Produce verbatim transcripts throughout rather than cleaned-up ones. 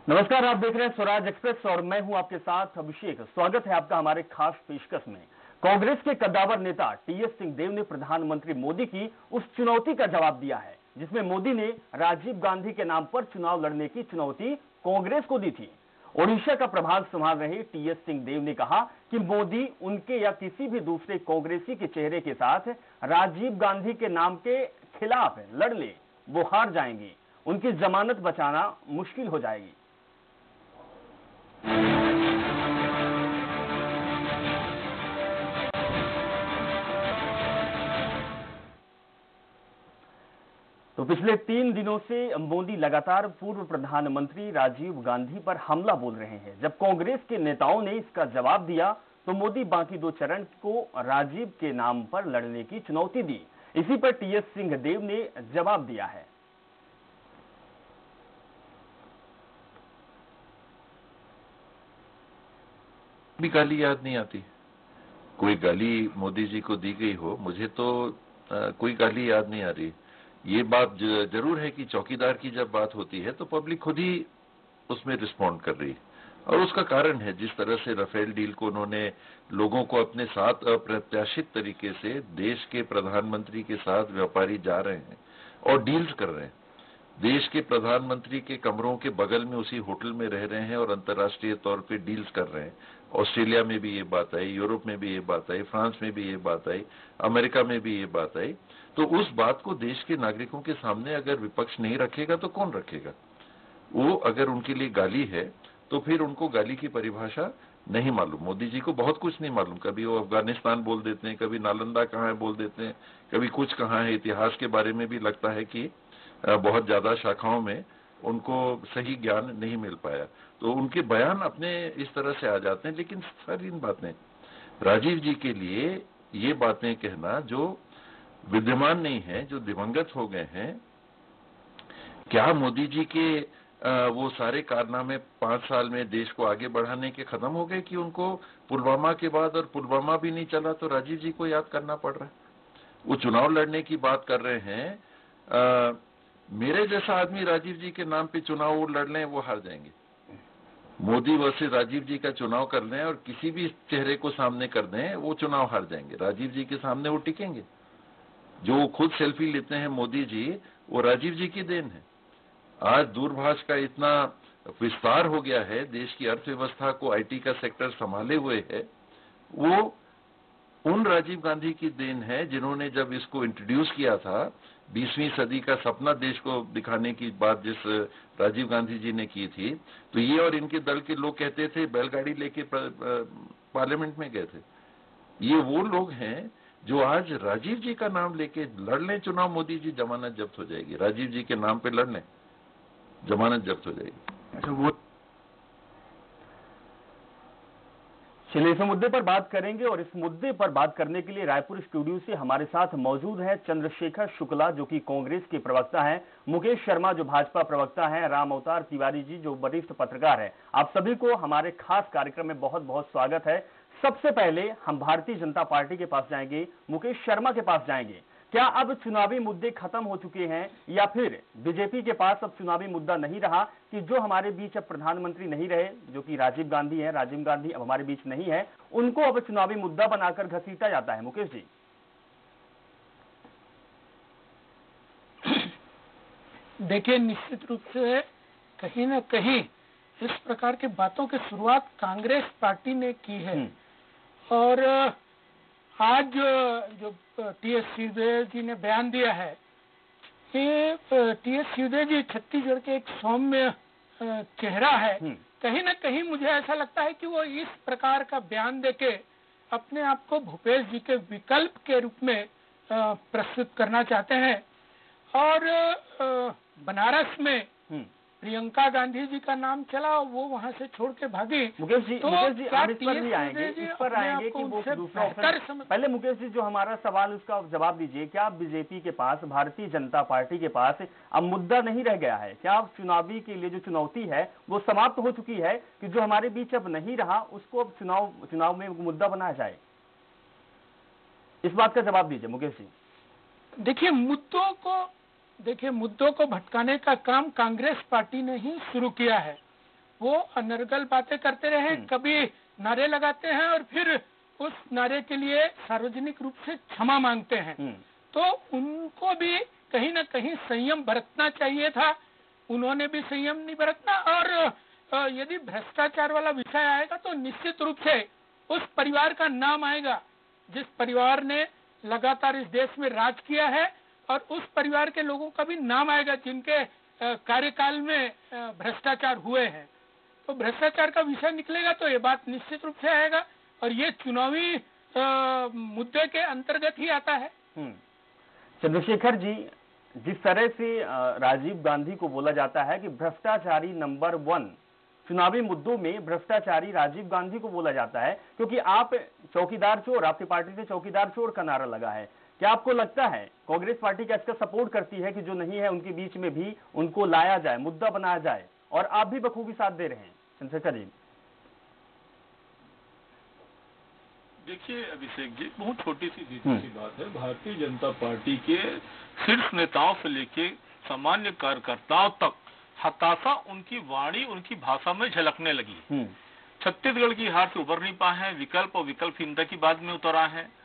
नमस्कार, आप देख रहे हैं स्वराज एक्सप्रेस और मैं हूं आपके साथ अभिषेक। स्वागत है आपका हमारे खास पेशकश में। कांग्रेस के कद्दावर नेता टीएस सिंहदेव ने प्रधानमंत्री मोदी की उस चुनौती का जवाब दिया है जिसमें मोदी ने राजीव गांधी के नाम पर चुनाव लड़ने की चुनौती कांग्रेस को दी थी। ओडिशा का प्रभाग संभाल रहे टीएस सिंहदेव ने कहा कि मोदी उनके या किसी भी दूसरे कांग्रेसी के चेहरे के साथ राजीव गांधी के नाम के खिलाफ लड़ ले, वो हार जाएंगे, उनकी जमानत बचाना मुश्किल हो जाएगी। तो पिछले तीन दिनों से मोदी लगातार पूर्व प्रधानमंत्री राजीव गांधी पर हमला बोल रहे हैं। जब कांग्रेस के नेताओं ने इसका जवाब दिया तो मोदी बाकी दो चरण को राजीव के नाम पर लड़ने की चुनौती दी। इसी पर टीएस सिंहदेव ने जवाब दिया है। भी गाली याद नहीं आती, कोई गाली मोदी जी को दी गई हो, मुझे तो आ, कोई गाली याद नहीं आ रही। ये बात जरूर है कि चौकीदार की जब बात होती है तो पब्लिक खुद ही उसमें रिस्पॉन्ड कर रही है, और उसका कारण है जिस तरह से राफेल डील को उन्होंने लोगों को अपने साथ अप्रत्याशित तरीके से देश के प्रधानमंत्री के साथ व्यापारी जा रहे हैं और डील्स कर रहे हैं। देश के प्रधानमंत्री के कमरों के बगल में उसी होटल में रह रहे हैं और अंतर्राष्ट्रीय तौर पे डील्स कर रहे हैं। ऑस्ट्रेलिया में भी ये बात आई, यूरोप में भी ये बात आई, फ्रांस में भी ये बात आई, अमेरिका में भी ये बात आई। तो उस बात को देश के नागरिकों के सामने अगर विपक्ष नहीं रखेगा तो कौन रखेगा? वो अगर उनके लिए गाली है तो फिर उनको गाली की परिभाषा नहीं मालूम। मोदी जी को बहुत कुछ नहीं मालूम, कभी वो अफगानिस्तान बोल देते हैं, कभी नालंदा कहाँ है बोल देते हैं, कभी कुछ कहाँ है। इतिहास के बारे में भी लगता है कि बहुत ज्यादा शाखाओं में उनको सही ज्ञान नहीं मिल पाया, तो उनके बयान अपने इस तरह से आ जाते हैं। लेकिन सर, इन बातें राजीव जी के लिए ये बातें कहना जो विद्यमान नहीं है, जो दिवंगत हो गए हैं, क्या मोदी जी के आ, वो सारे कारनामे पांच साल में देश को आगे बढ़ाने के खत्म हो गए कि उनको पुलवामा के बाद, और पुलवामा भी नहीं चला तो राजीव जी को याद करना पड़ रहा है? वो चुनाव लड़ने की बात कर रहे हैं। आ, मेरे जैसा आदमी राजीव जी के नाम पे चुनाव लड़ लें, वो हार जाएंगे। मोदी वर्सेस राजीव जी का चुनाव कर लें और किसी भी चेहरे को सामने कर दें, वो चुनाव हार जाएंगे। राजीव जी के सामने वो टिकेंगे। जो खुद सेल्फी लेते हैं मोदी जी, वो राजीव जी की देन है। आज दूरभाष का इतना विस्तार हो गया है, देश की अर्थव्यवस्था को आईटी का सेक्टर संभाले हुए है, वो उन राजीव गांधी की देन है जिन्होंने जब इसको इंट्रोड्यूस किया था, बीसवीं सदी का सपना देश को दिखाने की बात जिस राजीव गांधी जी ने की थी, तो ये और इनके दल के लोग कहते थे बैलगाड़ी लेके पार्लियामेंट में गए थे। ये वो लोग हैं जो आज राजीव जी का नाम लेके लड़ लें चुनाव, मोदी जी जमानत जब्त हो जाएगी। राजीव जी के नाम पे लड़ लें, जमानत जब्त हो जाएगी। अच्छा, वो चलिए इस मुद्दे पर बात करेंगे, और इस मुद्दे पर बात करने के लिए रायपुर स्टूडियो से हमारे साथ मौजूद है चंद्रशेखर शुक्ला जो कि कांग्रेस के प्रवक्ता हैं, मुकेश शर्मा जो भाजपा प्रवक्ता हैं, राम अवतार तिवारी जी जो वरिष्ठ पत्रकार हैं। आप सभी को हमारे खास कार्यक्रम में बहुत बहुत स्वागत है। सबसे पहले हम भारतीय जनता पार्टी के पास जाएंगे, मुकेश शर्मा के पास जाएंगे। क्या अब चुनावी मुद्दे खत्म हो चुके हैं, या फिर बीजेपी के पास अब चुनावी मुद्दा नहीं रहा कि जो हमारे बीच अब प्रधानमंत्री नहीं रहे, जो कि राजीव गांधी हैं, राजीव गांधी अब हमारे बीच नहीं है, उनको अब चुनावी मुद्दा बनाकर घसीटा जाता है? मुकेश जी। देखिए, निश्चित रूप से कहीं ना कहीं इस प्रकार की बातों की शुरुआत कांग्रेस पार्टी ने की है, और आज जो टीएस सिंहदेव जी ने बयान दिया है, ये टीएस सिंहदेव जी छत्तीसगढ़ के एक सौम्य चेहरा है। कहीं ना कहीं मुझे ऐसा लगता है कि वो इस प्रकार का बयान देके अपने आप को भूपेश जी के विकल्प के रूप में प्रस्तुत करना चाहते हैं। और बनारस में प्रियंका गांधी जी का नाम चला, वो वहां से छोड़ के भागी। मुकेश जी, तो मुकेश जी आप इस पर भी आएंगे, इस पर आएंगे कि वो दूसरा ऑप्शन। पहले मुकेश जी जो हमारा सवाल उसका जवाब दीजिए, क्या बीजेपी के पास, भारतीय जनता पार्टी के पास अब मुद्दा नहीं रह गया है? क्या अब चुनावी के लिए जो चुनौती है वो समाप्त हो चुकी है कि जो हमारे बीच अब नहीं रहा उसको अब चुनाव चुनाव में मुद्दा बनाया जाए? इस बात का जवाब दीजिए मुकेश जी। देखिए, मुद्दों को देखिए मुद्दों को भटकाने का काम कांग्रेस पार्टी ने ही शुरू किया है, वो अनर्गल बातें करते रहे, कभी नारे लगाते हैं और फिर उस नारे के लिए सार्वजनिक रूप से क्षमा मांगते हैं। तो उनको भी कहीं ना कहीं संयम बरतना चाहिए था, उन्होंने भी संयम नहीं बरतना। और यदि भ्रष्टाचार वाला विषय आएगा तो निश्चित रूप से उस परिवार का नाम आएगा जिस परिवार ने लगातार इस देश में राज किया है, और उस परिवार के लोगों का भी नाम आएगा जिनके कार्यकाल में भ्रष्टाचार हुए हैं। तो भ्रष्टाचार का विषय निकलेगा तो ये बात निश्चित रूप से आएगा, और ये चुनावी मुद्दे के अंतर्गत ही आता है। चंद्रशेखर जी, जिस तरह से राजीव गांधी को बोला जाता है कि भ्रष्टाचारी नंबर वन, चुनावी मुद्दों में भ्रष्टाचारी राजीव गांधी को बोला जाता है, क्योंकि आप चौकीदार चोर, आपकी पार्टी से चौकीदार चोर का नारा लगा है। क्या आपको लगता है कांग्रेस पार्टी क्या इसका सपोर्ट करती है कि जो नहीं है उनके बीच में भी उनको लाया जाए, मुद्दा बनाया जाए, और आप भी बखूबी साथ दे रहे हैं? चंद्रशेखर जी देखिए अभिषेक जी, बहुत छोटी सी सीधी सी बात है। भारतीय जनता पार्टी के शीर्ष नेताओं से लेके सामान्य कार्यकर्ताओं तक हताशा उनकी वाणी, उनकी भाषा में झलकने लगी। छत्तीसगढ़ की हार से उबर नहीं पाए हैं, विकल्प और विकल्पहीनता की बात में उतर आए हैं।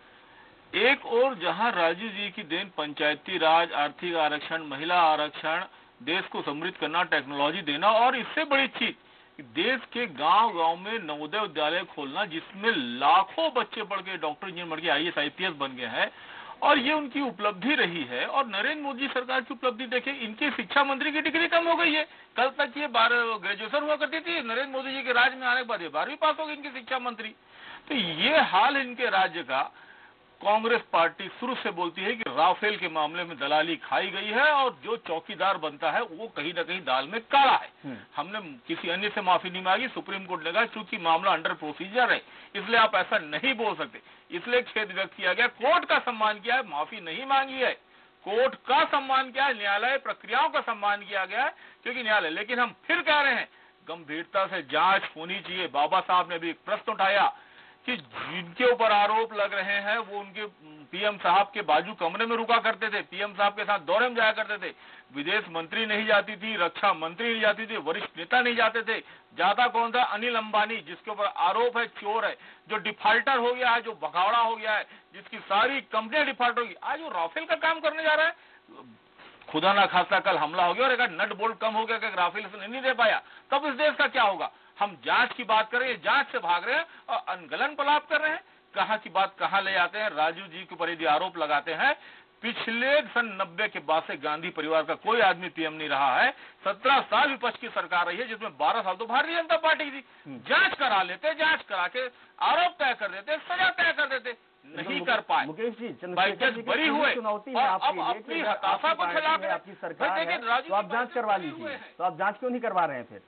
एक और जहां राजीव जी की देन पंचायती राज, आर्थिक आरक्षण, महिला आरक्षण, देश को समृद्ध करना, टेक्नोलॉजी देना, और इससे बड़ी चीज देश के गांव गांव में नवोदय विद्यालय खोलना जिसमें लाखों बच्चे पढ़ के डॉक्टर, इंजीनियर बढ़ के I S I P S बन गए हैं, और ये उनकी उपलब्धि रही है। और नरेंद्र मोदी सरकार की उपलब्धि देखें, इनकी शिक्षा मंत्री की डिग्री कम हो गई है। कल तक ये बारह ग्रेजुएशन हुआ करती थी, नरेंद्र मोदी जी के राज में आने के बाद ये बारहवीं पास हो गई इनकी शिक्षा मंत्री। तो ये हाल इनके राज्य का। कांग्रेस पार्टी शुरू से बोलती है कि राफेल के मामले में दलाली खाई गई है, और जो चौकीदार बनता है वो कहीं ना कहीं दाल में काला है। हमने किसी अन्य से माफी नहीं मांगी, सुप्रीम कोर्ट ने कहा चूंकि मामला अंडर प्रोसीजर है इसलिए आप ऐसा नहीं बोल सकते, इसलिए खेद व्यक्त किया गया, कोर्ट का सम्मान किया है, माफी नहीं मांगी है, कोर्ट का सम्मान किया है, न्यायालय प्रक्रियाओं का सम्मान किया गया है, क्योंकि न्यायालय। लेकिन हम फिर कह रहे हैं गंभीरता से जांच होनी चाहिए। बाबा साहब ने भी एक प्रश्न उठाया कि जिनके ऊपर आरोप लग रहे हैं वो उनके पीएम साहब के बाजू कमरे में रुका करते थे, पीएम साहब के साथ दौरे में जाया करते थे, विदेश मंत्री नहीं जाती थी, रक्षा मंत्री नहीं जाती थी, वरिष्ठ नेता नहीं जाते थे। जाता कौन था? अनिल अंबानी, जिसके ऊपर आरोप है चोर है, जो डिफाल्टर हो गया है, जो भगौड़ा हो गया है, जिसकी सारी कंपनियां डिफॉल्ट होगी। आज वो राफेल का काम करने जा रहा है। खुदा ना खास्ता कल हमला हो गया और एक नट बोल्ट कम हो गया कि राफेल से नहीं दे पाया, तब इस देश का क्या होगा? हम जांच की बात करें, जांच से भाग रहे हैं और अनगलन पलाप कर रहे हैं। कहां की बात कहां ले आते हैं। राजीव जी के ऊपर यदि आरोप लगाते हैं, पिछले सन नब्बे के बाद से गांधी परिवार का कोई आदमी पीएम नहीं रहा है। सत्रह साल विपक्ष की सरकार रही है जिसमें बारह साल तो भारतीय जनता पार्टी की थी। जांच करा लेते, जांच करा के आरोप तय कर देते, सजा तय कर देते, नहीं कर पाए। मुकेश जी, जज बरी हुए और अब अपनी हताशा को खिला के आपकी सरकार है, तो आप जांच करवा लीजिए। तो आप जांच क्यों नहीं करवा रहे हैं फिर?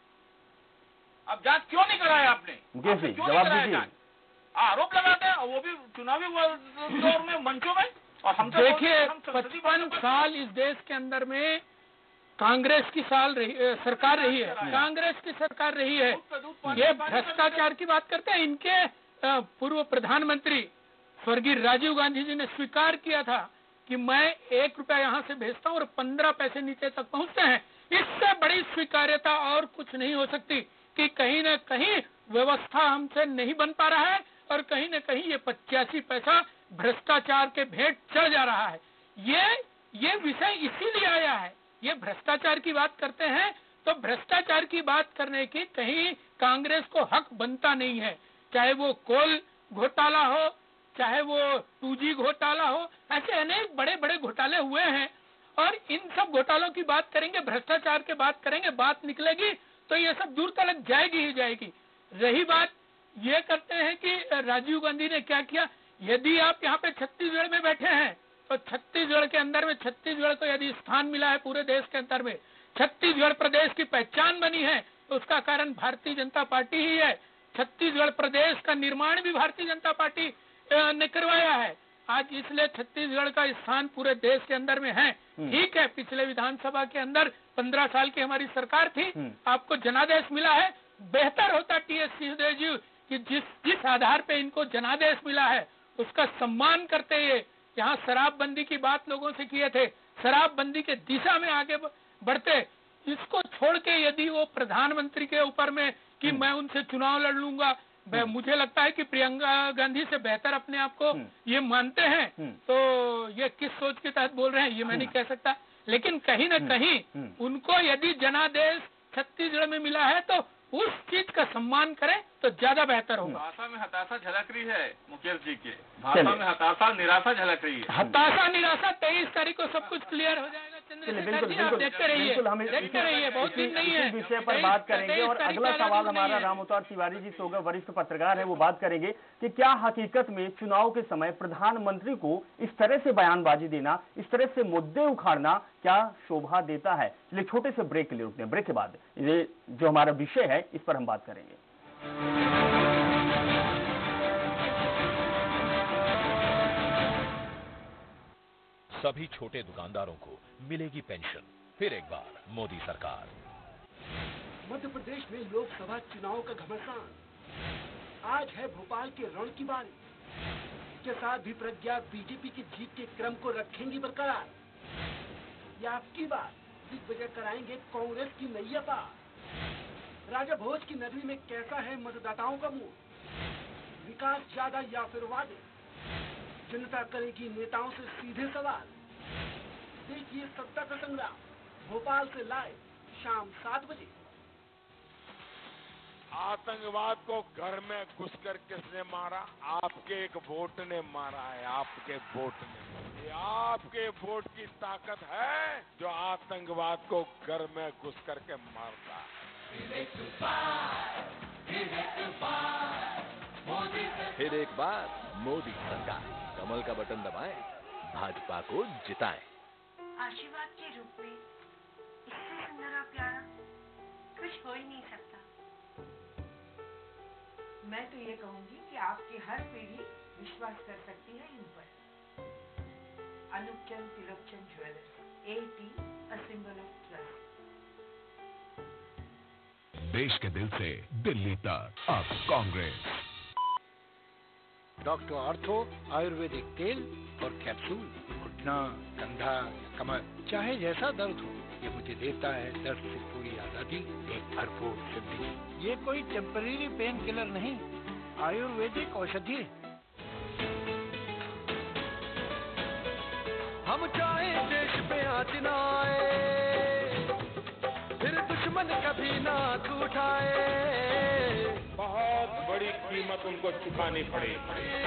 अब जांच क्यों नहीं कराया आपने? मुकेश जी जवाब दीजिए। आरोप लगाते हैं और वो भी चुनावी दौर में, मंचों में। और हम देखिए पचपन साल इस देश के अंदर में कांग्रेस की साल रही सरकार रही है, कांग्रेस की सरकार रही है। ये भ्रष्टाचार की बात करते हैं। इनके पूर्व प्रधानमंत्री स्वर्गीय राजीव गांधी जी ने स्वीकार किया था कि मैं एक रुपया यहाँ से भेजता हूँ और पंद्रह पैसे नीचे तक पहुँचते हैं। इससे बड़ी स्वीकार्यता और कुछ नहीं हो सकती कि कहीं न कहीं व्यवस्था हमसे नहीं बन पा रहा है और कहीं न कहीं ये पचासी पैसा भ्रष्टाचार के भेंट चढ़ जा रहा है। ये ये विषय इसीलिए आया है। ये भ्रष्टाचार की बात करते हैं तो भ्रष्टाचार की बात करने की कहीं कांग्रेस को हक बनता नहीं है। चाहे वो कोल घोटाला हो, चाहे वो टू जी घोटाला हो, ऐसे अनेक बड़े बड़े घोटाले हुए हैं। और इन सब घोटालों की बात करेंगे, भ्रष्टाचार की बात करेंगे, बात निकलेगी तो ये सब दूर तक जाएगी ही जाएगी। रही बात ये करते हैं कि राजीव गांधी ने क्या किया। यदि आप यहाँ पे छत्तीसगढ़ में बैठे हैं तो छत्तीसगढ़ के अंदर में, छत्तीसगढ़ को यदि स्थान मिला है पूरे देश के अंदर में, छत्तीसगढ़ प्रदेश की पहचान बनी है, तो उसका कारण भारतीय जनता पार्टी ही है। छत्तीसगढ़ प्रदेश का निर्माण भी भारतीय जनता पार्टी ने करवाया है। आज इसलिए छत्तीसगढ़ का स्थान पूरे देश के अंदर में है। ठीक है, पिछले विधानसभा के अंदर पंद्रह साल की हमारी सरकार थी, आपको जनादेश मिला है। बेहतर होता टी एस सिंहदेव जी कि जिस जिस आधार पे इनको जनादेश मिला है उसका सम्मान करते हुए यहाँ शराबबंदी की बात लोगों से किए थे, शराबबंदी के दिशा में आगे बढ़ते, इसको छोड़ के यदि वो प्रधानमंत्री के ऊपर में कि मैं उनसे चुनाव लड़ लूंगा, मुझे लगता है कि प्रियंका गांधी से बेहतर अपने आप को ये मानते हैं, तो ये किस सोच के तहत बोल रहे हैं ये मैं नहीं कह सकता, लेकिन कहीं न कहीं उनको यदि जनादेश छत्तीसगढ़ में मिला है तो उस चीज का सम्मान करें तो ज्यादा बेहतर होगा। भाषा में हताशा झलक रही है मुकेश जी के, भाषा में हताशा निराशा झलक रही है। हताशा निराशा तेईस तारीख को सब कुछ क्लियर हो जाएगा। चंद्रशेखर जी आप देखते रहिए, देखते रहिए, बहुत दिन नहीं है। इसी विषय पर बात करेंगे और अगला सवाल हमारा राम अवतार तिवारी जी से होगा, वरिष्ठ पत्रकार है, वो बात करेंगे कि क्या हकीकत में चुनाव के समय प्रधानमंत्री को इस तरह से बयानबाजी देना, इस तरह से मुद्दे उखाड़ना क्या शोभा देता है। चलिए छोटे से ब्रेक के लिए रुकते हैं, ब्रेक के बाद ये जो हमारा विषय है इस पर हम बात करेंगे। सभी छोटे दुकानदारों को मिलेगी पेंशन, फिर एक बार मोदी सरकार। मध्य प्रदेश में लोकसभा चुनाव का घमासान, आज है भोपाल के रण की बारी। के साथ भी प्रज्ञा बीजेपी की जीत के क्रम को रखेंगी बरकरार, या आपकी बात दिग्विजय कराएंगे कांग्रेस की नैया पार। राजा भोज की नगरी में कैसा है मतदाताओं का मूड, विकास ज्यादा या फिर वादे, जनता करेगी नेताओं से सीधे सवाल। देखिए सत्ता का संग्राम भोपाल से लाइव शाम सात बजे। आतंकवाद को घर में घुसकर किसने मारा? आपके एक वोट ने मारा है, आपके वोट ने। ये आपके वोट की ताकत है जो आतंकवाद को घर में घुस करके मारता है। फिर एक बार मोदी सरकार, कमल का बटन दबाएं, भाजपा को जिताएं। आशीर्वाद के रूप में इससे सुंदर और प्यारा कुछ हो ही नहीं सकता। मैं तो ये कहूंगी कि आपकी हर पीढ़ी विश्वास कर सकती है इन पर। Anoop Chand Tilak Chand jewellers, AT, a symbol of trust. देश के दिल से दिल्ली तक अब कांग्रेस। डॉक्टर आर्थो आयुर्वेदिक तेल और कैप्सूल, घुटना, कंधा, कमर, चाहे जैसा दर्द हो, ये मुझे देता है दर्द से पूरी आजादी, एक भरपूर जिंदगी। ये कोई टेम्परेरी पेन किलर नहीं, आयुर्वेदिक औषधि। हम चाहे देश पे आँच ना आए, फिर दुश्मन कभी ना उठाए, बहुत बड़ी कीमत उनको चुकानी पड़ी।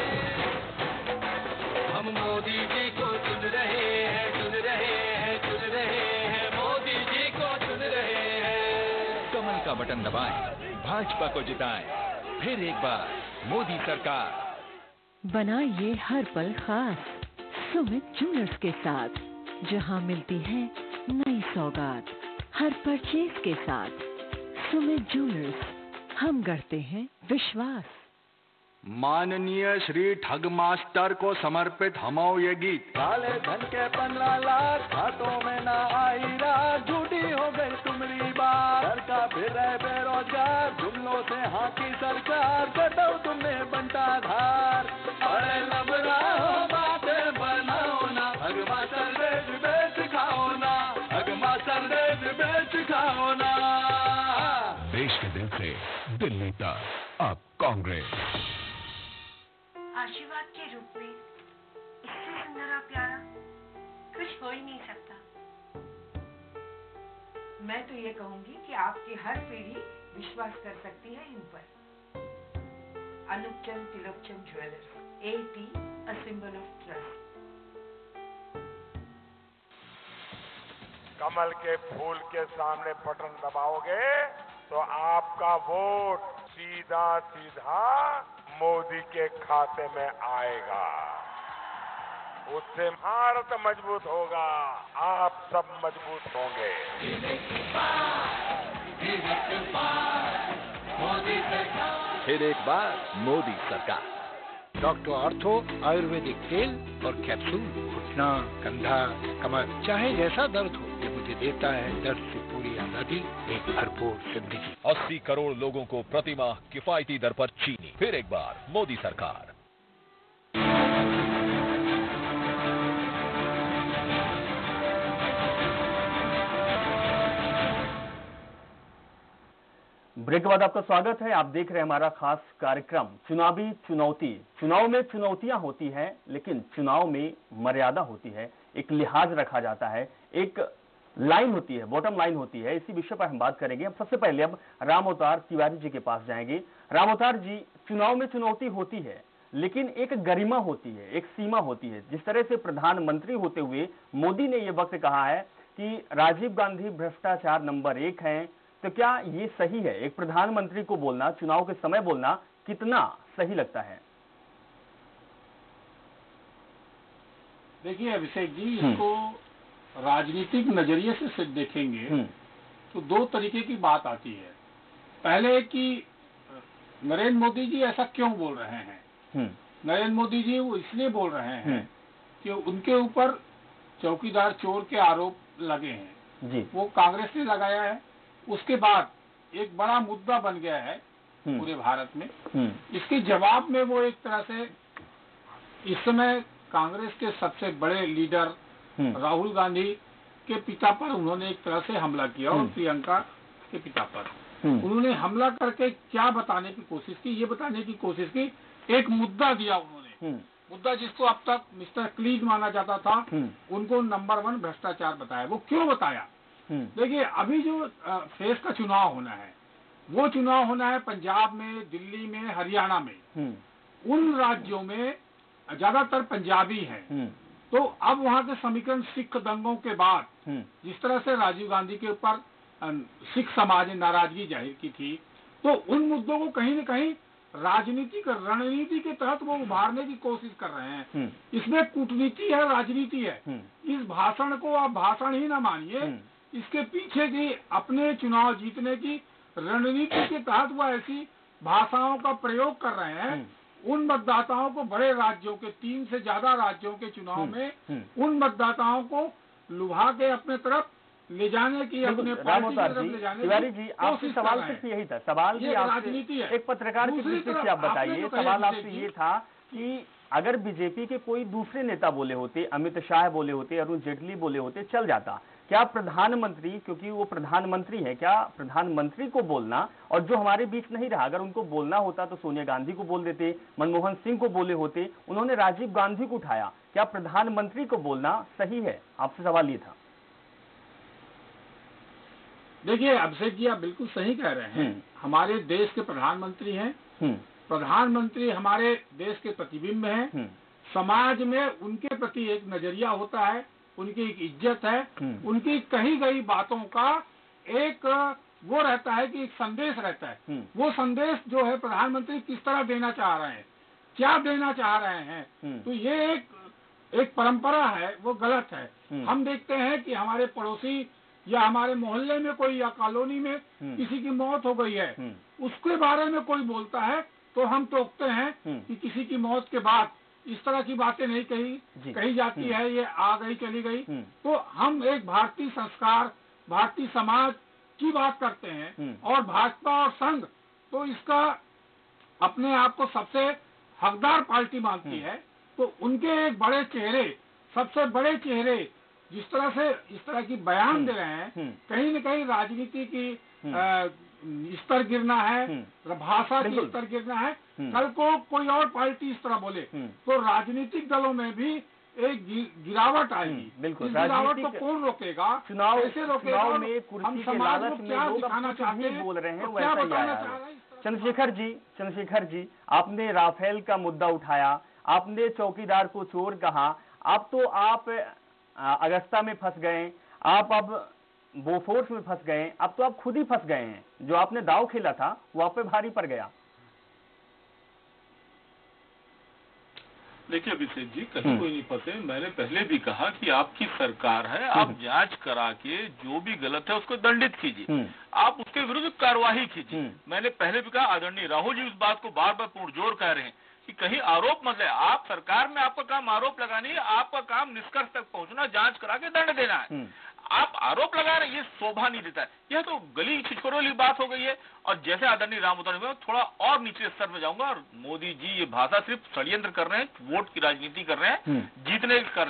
हम मोदी जी को चुन रहे हैं, चुन रहे हैं, चुन रहे हैं, मोदी जी को चुन रहे हैं। कमल का बटन दबाएं, भाजपा को जिताएं, फिर एक बार मोदी सरकार। बनाइए हर पल खास सुमित ज्वेलर्स के साथ, जहां मिलती है नई सौगात हर परचेज के साथ। सुमित ज्वेलर्स, हम गढ़ते हैं विश्वास। माननीय श्री ठग मास्टर को समर्पित हमो ये गीत। काले धन के पंद्रह लाख हाथों में ना आई रात, झूठी हो गई तुम्हारी बात, घर का फिर रहे बेरोजगार, जुमलों से हाँ की सरकार, बताओ तुमने बनता धार। अरे लबरा हो बातें बनाओ ना, भगवा संदेश बेच खाओ ना, भगवा संदेश बेच खाओ ना। देश के दिल से दिल्ली तक अब कांग्रेस। आशीर्वाद के रूप में इससे सुंदर और प्यारा कुछ हो ही नहीं सकता। मैं तो ये कहूंगी कि आपकी हर पीढ़ी विश्वास कर सकती है इन पर। Anoop Chand Tilak Chand jewellers, AT, a symbol of trust. कमल के फूल के सामने बटन दबाओगे तो आपका वोट सीधा सीधा मोदी के खाते में आएगा। उससे भारत मजबूत होगा, आप सब मजबूत होंगे। फिर एक बार मोदी सरकार। डॉक्टर आर्थो आयुर्वेदिक तेल और कैप्सूल, घुटना, कंधा, कमर, चाहे जैसा दर्द हो, ये मुझे देता है दर्द से पूरी आजादी, एक भरपूर जिंदगी। अस्सी करोड़ लोगों को प्रतिमाह किफायती दर पर चीनी। फिर एक बार मोदी सरकार। ब्रेक के बाद आपका स्वागत है। आप देख रहे हैं हमारा खास कार्यक्रम चुनावी चुनौती। चुनाव में चुनौतियां होती हैं, लेकिन चुनाव में मर्यादा होती है, एक लिहाज रखा जाता है, एक लाइन होती है, बॉटम लाइन होती है। इसी विषय पर हम बात करेंगे। हम सबसे पहले अब राम अवतार तिवारी जी के पास जाएंगे। राम अवतार जी, चुनाव में चुनौती होती है, लेकिन एक गरिमा होती है, एक सीमा होती है। जिस तरह से प्रधानमंत्री होते हुए मोदी ने यह वक्त कहा है कि राजीव गांधी भ्रष्टाचार नंबर एक हैं, तो क्या ये सही है? एक प्रधानमंत्री को बोलना, चुनाव के समय बोलना कितना सही लगता है? देखिए अभिषेक जी, इसको राजनीतिक नजरिए से सिर्फ देखेंगे तो दो तरीके की बात आती है। पहले कि नरेंद्र मोदी जी ऐसा क्यों बोल रहे हैं। नरेंद्र मोदी जी वो इसलिए बोल रहे हैं कि उनके ऊपर चौकीदार चोर के आरोप लगे हैं जी। वो कांग्रेस ने लगाया है। उसके बाद एक बड़ा मुद्दा बन गया है पूरे भारत में। इसके जवाब में वो एक तरह से इस समय कांग्रेस के सबसे बड़े लीडर राहुल गांधी के पिता पर उन्होंने एक तरह से हमला किया और प्रियंका के पिता पर उन्होंने हमला करके क्या बताने की कोशिश की, ये बताने की कोशिश की, एक मुद्दा दिया उन्होंने, मुद्दा जिसको अब तक मिस्टर क्लीन माना जाता था, उनको नंबर वन भ्रष्टाचार बताया। वो क्यों बताया? देखिए, अभी जो फेस का चुनाव होना है, वो चुनाव होना है पंजाब में, दिल्ली में, हरियाणा में। उन राज्यों में ज्यादातर पंजाबी हैं। तो अब वहाँ के समीकरण सिख दंगों के बाद जिस तरह से राजीव गांधी के ऊपर सिख समाज ने नाराजगी जाहिर की थी, तो उन मुद्दों को कहीं न कहीं राजनीतिक रणनीति के तहत वो उभारने की कोशिश कर रहे हैं। इसमें कूटनीति है, राजनीति है। इस भाषण को आप भाषण ही ना मानिए, इसके पीछे की अपने चुनाव जीतने की रणनीति के तहत वो ऐसी भाषाओं का प्रयोग कर रहे हैं। उन मतदाताओं को, बड़े राज्यों के, तीन से ज्यादा राज्यों के चुनाव में उन मतदाताओं को लुभा के अपने तरफ ले जाने की, अपने पार्टी की तरफ ले जाने की तिवारी जी, आपसे सवाल सिर्फ यही था। सवाल भी राजनीति है। एक पत्रकार की दृष्टि से आप बताइए। सवाल आपसे ये था कि अगर बीजेपी के कोई दूसरे नेता बोले होते, अमित शाह बोले होते, अरुण जेटली बोले होते, चल जाता। क्या प्रधानमंत्री, क्योंकि वो प्रधानमंत्री है, क्या प्रधानमंत्री को बोलना, और जो हमारे बीच नहीं रहा, अगर उनको बोलना होता तो सोनिया गांधी को बोल देते, मनमोहन सिंह को बोले होते, उन्होंने राजीव गांधी को उठाया। क्या प्रधानमंत्री को बोलना सही है? आपसे सवाल ये था। देखिए अभिषेक जी, आप बिल्कुल सही कह रहे हैं। हमारे देश के प्रधानमंत्री हैं। प्रधानमंत्री हमारे देश के प्रतिबिंब हैं। समाज में उनके प्रति एक नजरिया होता है, उनकी एक इज्जत है, उनकी कही गई बातों का एक वो रहता है कि एक संदेश रहता है। वो संदेश जो है प्रधानमंत्री किस तरह देना चाह रहे हैं, क्या देना चाह रहे हैं, तो ये एक एक परंपरा है, वो गलत है। हम देखते हैं कि हमारे पड़ोसी या हमारे मोहल्ले में कोई या कॉलोनी में किसी की मौत हो गई है, उसके बारे में कोई बोलता है तो हम टोकते हैं कि किसी की मौत के बाद इस तरह की बातें नहीं कही कही जाती है, ये आ गई चली गई। तो हम एक भारतीय संस्कार, भारतीय समाज की बात करते हैं, और भाजपा और संघ तो इसका अपने आप को सबसे हकदार पार्टी मानती है। तो उनके एक बड़े चेहरे, सबसे बड़े चेहरे जिस तरह से इस तरह की बयान दे रहे हैं, कहीं न कहीं राजनीति की स्तर गिरना है, भाषा की स्तर गिरना है। कल को कोई और पार्टी इस तरह बोले तो राजनीतिक दलों में भी एक गिरावट आएगी। बिल्कुल, इस गिरावट को कौन रोकेगा? चुनाव कैसे रोकेगा? चुनाव में कुर्सी के लालच में लोग दिखाना चाहते हैं, बोल रहे हैं, वो ऐसा ही आया है। चंद्रशेखर जी, चंद्रशेखर जी, आपने राफेल का मुद्दा उठाया, आपने चौकीदार को चोर कहा। अब तो आप अगस्ता में फंस गए, आप अब बोफोर्स में फंस गए, अब तो आप खुद ही फंस गए हैं। जो आपने दाव खेला था वो आप पे भारी पड़ गया। देखिए अभिषेक जी, कहीं कोई नहीं फंसे। मैंने पहले भी कहा कि आपकी सरकार है, आप जांच करा के जो भी गलत है उसको दंडित कीजिए, आप उसके विरुद्ध कार्रवाई कीजिए। मैंने पहले भी कहा, आदरणीय राहुल जी उस बात को बार बार पुरजोर कह रहे हैं कि कहीं आरोप मत ले। आप सरकार में, आपका काम आरोप लगानी है, आपका काम निष्कर्ष तक पहुंचना, जांच करा के दंड देना है। आप आरोप लगा रहे हैं, ये शोभा नहीं देता है। यह तो गली छिछोरोली बात हो गई है। और जैसे आदरणीय राम उतर में थोड़ा और नीचे स्तर में जाऊंगा, और मोदी जी ये भाषा सिर्फ षड्यंत्र कर रहे हैं, वोट की राजनीति कर रहे हैं, जीतने कर रहे हैं।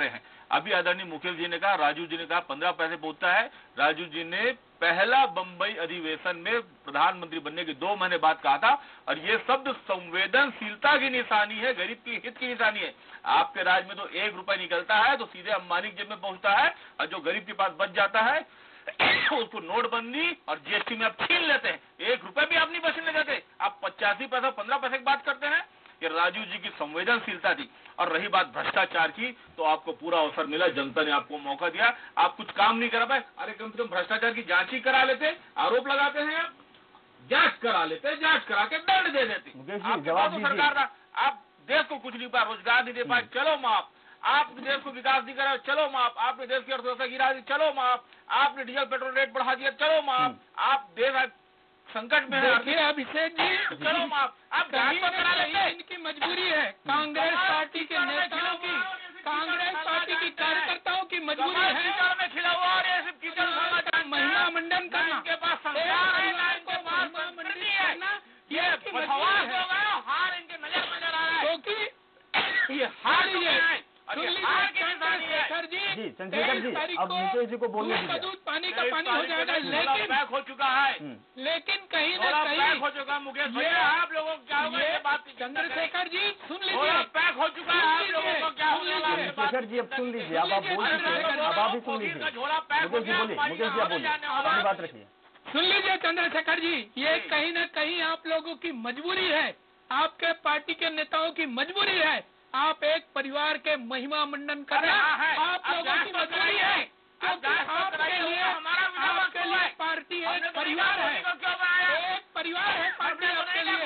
अभी आदरणीय मुकेश जी ने कहा, राजू जी ने कहा पंद्रह पैसे पहुंचता है। राजू जी ने पहला बंबई अधिवेशन में प्रधानमंत्री बनने के दो महीने बाद कहा था, और ये शब्द संवेदनशीलता की निशानी है, गरीब की हित की निशानी है। आपके राज्य में तो एक रुपए निकलता है तो सीधे अंबानी की जेब में पहुंचता है, और जो गरीब के पास बच जाता है उसको नोटबंदी और जीएसटी में आप छीन लेते हैं। एक रुपए भी आप नहीं बचने देते। आप पचासी पैसा पंद्रह पैसे की बात करते हैं। ये राजू जी की संवेदनशीलता थी। और रही बात भ्रष्टाचार की, तो आपको पूरा अवसर मिला, जनता ने आपको मौका दिया, आप कुछ काम नहीं करा पाए। अरे कम से कम भ्रष्टाचार की जांच ही करा लेते। आरोप लगाते हैं आप, जांच करा लेते, जांच करा के दंड दे देते। आपके पास तो सरकार था, आप देश को कुछ नहीं पाए, रोजगार नहीं दे पाए, चलो माफ। आपने देश को विकास नहीं करा, चलो माफ। आपने देश की अर्थव्यवस्था गिरा दी, चलो माफ। आपने डीजल पेट्रोल रेट बढ़ा दिया, चलो माफ। आप देश संकट में है, देखिए अभिषेक जी, चलो माफ। आप जांच तो करा लेते। इनकी मजबूरी है, कांग्रेस पार्टी के नेताओं की, कांग्रेस पार्टी की कार्यकर्ताओं की मजबूरी है में खिला हुआ और ये सिर्फ कीचड़ समाचार महिला मंडन करना। इनके पास संस्कार है ना, इनके पास संस्कृति है। ये बदहवास हो गया, हार इनके नजर नजर आ रहा है, क्योंकि ये हार चुके हैं। चंद्रशेखर जी, अब मुकेश जी को बोलने दीजिए। दूध पानी का पानी हो जाएगा, लेकिन पैक हो चुका है, लेकिन कहीं ना कहीं पैक हो चुका है। मुकेश भैया, आप लोगों को क्या होगा ये बात? चंद्रशेखर जी सुन लीजिए, पैक हो चुका है, आप लोगों को क्या होगा? चंद्रशेखर जी अब सुन लीजिए, अब आप बोल चुके हैं, अब आप भी सुन लीजिए। मुकेश जी बोलिए, मुकेश जी आप बोलिए, अपनी बात रखिए। सुन लीजिए चंद्रशेखर जी, ये कहीं ना कहीं आप लोगों की मजबूरी है, आपके पार्टी के नेताओं की मजबूरी है। आप एक परिवार के महिमा मंडन कर रहे हैं, आप लोगों की मजबूरी है, क्योंकि आपके लिए आपके लिए पार्टी एक परिवार है, एक परिवार है पार्टी आपके लिए,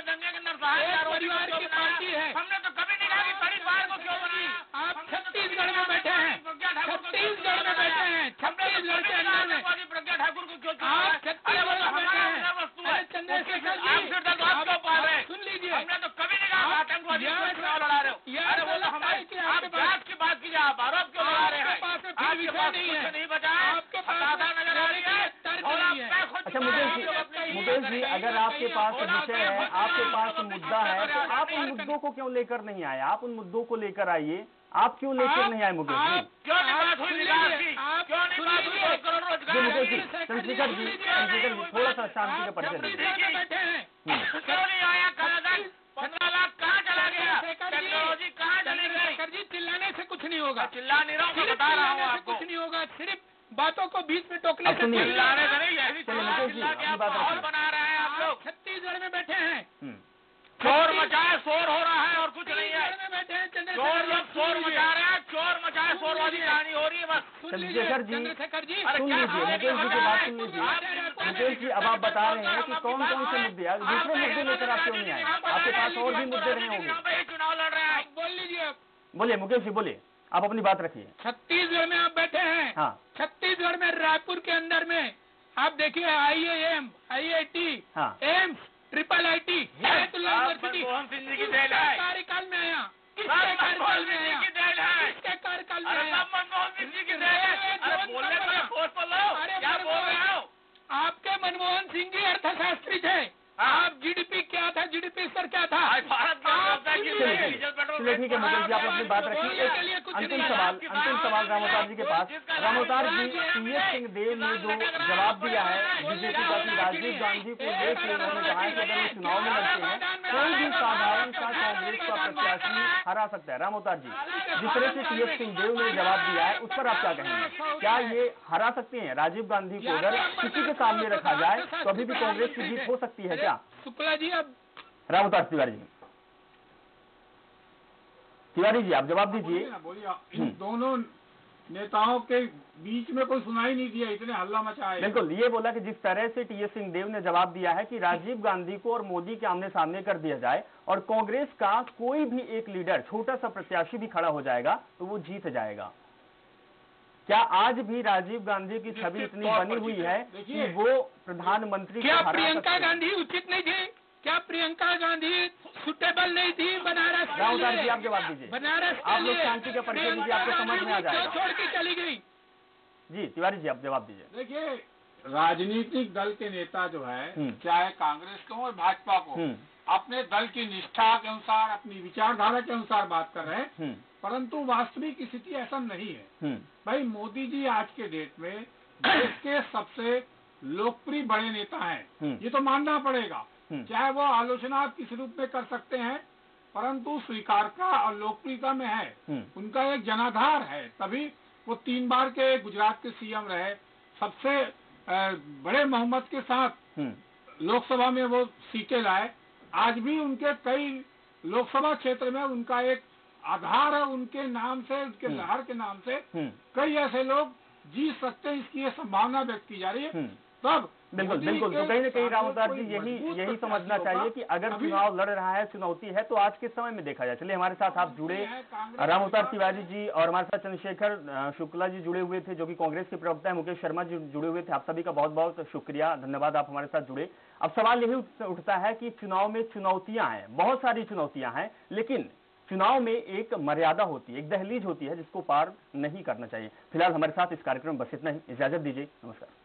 एक परिवार की पार्टी है। हमने तो कभी नहीं कहा कि परिवार को क्यों बनाया। आप छत्तीसगढ़ में बैठे हैं, छत्तीसगढ़ में बैठे हैं, छत्तीसगढ़ के अंदर में प्रज्ञा ठाकुर को क्यों आप छत्तीसगढ़ में बैठे हैं। चंद्रशेखर जी सुन लीजिए, हमने तो कभी नहीं कहा आतंकवादी चुनाव लड़ा रहे हो। अरे वो तो हमारे आप जांच की बात कीजिए, आप आरोप क्यों लगा रहे हैं? आपके पास नहीं बचा, आपके पास नजर आ रही है। अच्छा मुकेश जी, मुकेश जी अगर आपके पास विषय है, आपके पास मुद्दा है, तो आप उन मुद्दों को क्यों लेकर नहीं आए? आप उन मुद्दों को लेकर आइए, आप क्यों लेकर नहीं आए मुकेश जी? क्यों नहीं बात हुई विकास की? क्यों नहीं बात हुई दो करोड़ रोजगार? मुकेश जी, चंद्रशेखर जी, चंद्रशेखर जी थोड़ा सा शांति का परिचय दीजिए। क्यों नहीं आया? पंद्रह लाख कहाँ चला गया? टेक्नोलॉजी कहाँ चली गई? सर जी चिल्लाने से कुछ नहीं होगा, चिल्ला नहीं रहा हूँ, मैं बता रहा हूँ आपको, कुछ नहीं होगा, सिर्फ बातों को बीच में टोकने से चिल्लाने से नहीं। ऐसी माहौल बना रहे हैं आप लोग। छत्तीसगढ़ में बैठे हैं, शोर मचाए, शोर हो रहा है और कुछ नहीं है। बैठे हैं चोर लोग शोर मचा रहे हैं, चोर मचाए, शोरवादी कहानी हो रही है बस। चंद्रशेखर जी चंद्रशेखर जी सुन लीजिए, मुकेश जी की बात सुन लीजिए। मुकेश जी अब आप बता रहे हैं कि कौन कौन से मुद्दे, दूसरे मुद्दे लेकर आप क्यों नहीं आए? आपके पास और भी मुद्दे रहे होंगे। चुनाव लड़ रहे हैं, बोल लीजिए। बोलिए मुकेश जी बोलिए, आप अपनी बात रखिए। छत्तीसगढ़ में आप बैठे हैं, हाँ छत्तीसगढ़ में रायपुर के अंदर में आप देखिए I I M, I I T, AIIMS, triple I T, university कार्यकाल में आया, किसके कार्यकाल में आया? किसके कार्यकाल में आया? आपके मनमोहन सिंह जी अर्थशास्त्री थे, आप जीडीपी क्या था, जीडीपी स्तर क्या था? चलिए ठीक है मुकेश जी, आप अपनी बात रखिए। अंतिम सवाल, अंतिम सवाल रामोतार जी के पास। रामोतार जी, टी एस सिंह देव ने जो जवाब दिया है बीजेपी का कि राजीव गांधी को लेकर उन्होंने कहा है कि अगर वो चुनाव में लड़ते हैं कोई भी साधारण सा कांग्रेस का प्रत्याशी हरा सकता है। रामोतार जी, जिस तरह से टी एस सिंह देव ने जवाब दिया है उस पर आप क्या कहेंगे? क्या ये हरा सकते हैं राजीव गांधी को? अगर किसी के सामने रखा जाए तो अभी भी कांग्रेस की जीत हो सकती है क्या? शुक्ला जी अब रामोतार तिवारी जी, तिवारी जी आप जवाब दीजिए। बोलिए, दोनों नेताओं के बीच में कोई सुनाई नहीं दिया, इतने हल्ला मचाया। बिल्कुल, ये बोला कि जिस तरह से टी एस सिंहदेव ने जवाब दिया है कि राजीव गांधी को और मोदी के आमने सामने कर दिया जाए और कांग्रेस का कोई भी एक लीडर, छोटा सा प्रत्याशी भी खड़ा हो जाएगा तो वो जीत जाएगा। क्या आज भी राजीव गांधी की छवि इतनी बनी हुई है कि वो प्रधानमंत्री? क्या प्रियंका गांधी उचित नहीं थी? क्या प्रियंका गांधी सुटेबल नहीं थी बनारस के लिए? जी आप जवाब दीजिए। बनारस आप लोग शांति का परिचय दीजिए, आपको समझ में आ जाएगा। छोड़ के चली गई। जी तिवारी जी आप जवाब दीजिए। देखिए, राजनीतिक दल के नेता जो है, चाहे कांग्रेस को और भाजपा को, अपने दल की निष्ठा के अनुसार, अपनी विचारधारा के अनुसार बात कर रहे हैं, परंतु वास्तविक स्थिति ऐसा नहीं है। भाई मोदी जी आज के डेट में देश के सबसे लोकप्रिय बड़े नेता हैं, ये तो मानना पड़ेगा। चाहे वो आलोचना आप किस रूप में कर सकते हैं, परंतु स्वीकारता और लोकप्रियता में है, उनका एक जनाधार है, तभी वो तीन बार के गुजरात के सीएम रहे, सबसे बड़े बहुमत के साथ लोकसभा में वो सीटें लाए। आज भी उनके कई लोकसभा क्षेत्र में उनका एक आधार है, उनके नाम से, उनके लहर के नाम से कई ऐसे लोग जीत सकते हैं, इसकी ये संभावना व्यक्त की जा रही है। तब बिल्कुल बिल्कुल तो कहीं ना कहीं राम अवतार जी यही यही समझना चाहिए कि अगर चुनाव लड़ रहा है, चुनौती है, तो आज के समय में देखा जाए। चलिए हमारे साथ आप जुड़े, राम अवतार तिवारी जी और हमारे साथ चंद्रशेखर शुक्ला जी जुड़े हुए थे, जो कि कांग्रेस के प्रवक्ता है, मुकेश शर्मा जी जुड़े हुए थे। आप सभी का बहुत बहुत शुक्रिया, धन्यवाद, आप हमारे साथ जुड़े। अब सवाल यही उठता है कि चुनाव में चुनौतियां हैं, बहुत सारी चुनौतियां हैं, लेकिन चुनाव में एक मर्यादा होती है, एक दहलीज होती है जिसको पार नहीं करना चाहिए। फिलहाल हमारे साथ इस कार्यक्रम में बस इतना ही, इजाजत दीजिए, नमस्कार।